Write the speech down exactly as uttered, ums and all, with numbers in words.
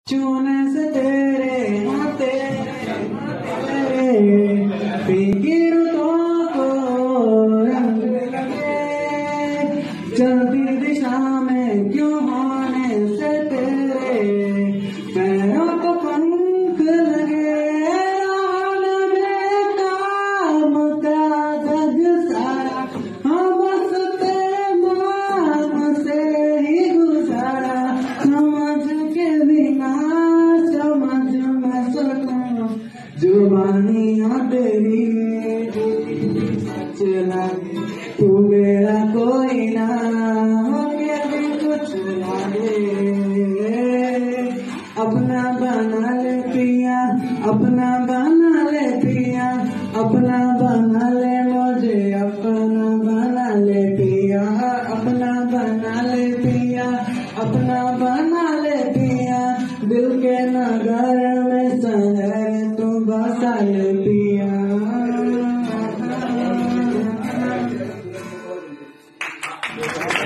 चूने से तेरे हाँ तेरे फीकी रुतों को रंग लगे, चलती दिशा में क्यों होने से तेरे पैरों को पंख लगे। रान में काम का जग सारा हाँ बस तेरे नाम से ही गुजारा, समझ के बिना समझ में सकूं जुबानियां तेरी सच लगे, तू मेरा कोई ना होके भी कुछ लगे। अपना बना ले पिया, अपना बना ले पिया, अपना बना ले मुझे, अपना बना ले पिया, अपना बना ले पिया, अपना बना ले पिया। दिल के नगर में शहर तू बसा ले पिया।